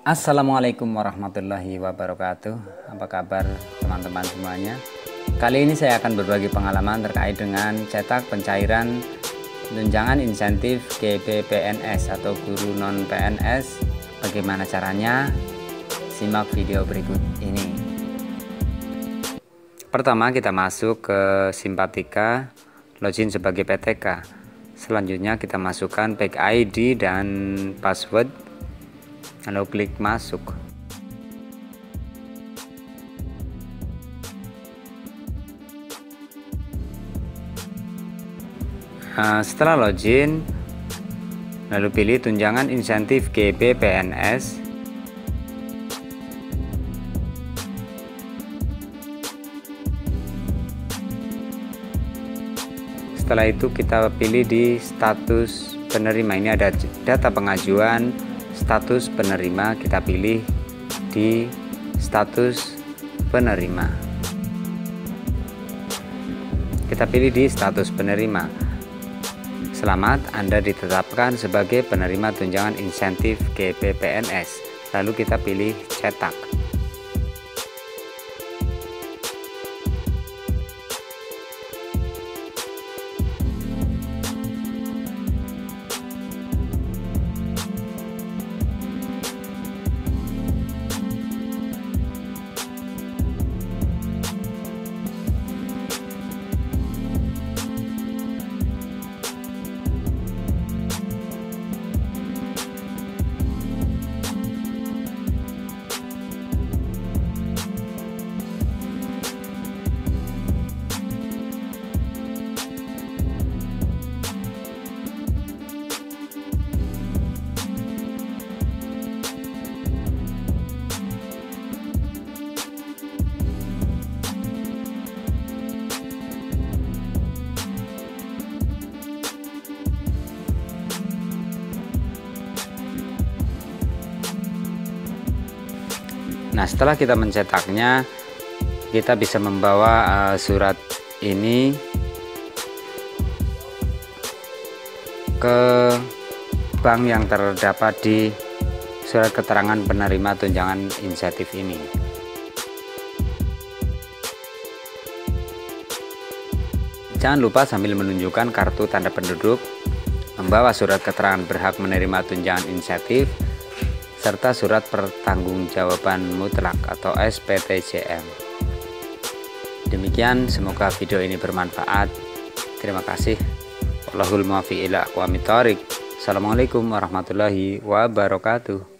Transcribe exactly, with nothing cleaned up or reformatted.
Assalamualaikum warahmatullahi wabarakatuh. Apa kabar teman-teman semuanya? Kali ini saya akan berbagi pengalaman terkait dengan cetak pencairan tunjangan insentif G B P N S atau guru non P N S. Bagaimana caranya? Simak video berikut ini. Pertama, kita masuk ke Simpatika, login sebagai P T K. Selanjutnya kita masukkan back I D dan password, lalu klik masuk. Nah, setelah login, lalu pilih tunjangan insentif G B P N S. Setelah itu kita pilih di status penerima. Ini ada data pengajuan, status penerima, kita pilih di status penerima. Kita pilih di status penerima. Selamat, Anda ditetapkan sebagai penerima tunjangan insentif G B P N S. Lalu kita pilih cetak. Nah, setelah kita mencetaknya, kita bisa membawa uh, surat ini ke bank yang terdapat di surat keterangan penerima tunjangan insentif ini. Jangan lupa sambil menunjukkan kartu tanda penduduk, membawa surat keterangan berhak menerima tunjangan insentif, serta surat pertanggungjawaban mutlak atau S P T J M. Demikian, semoga video ini bermanfaat. Terima kasih. Wallahul muwaffiq ila aqwamit thoriq. Assalamualaikum warahmatullahi wabarakatuh.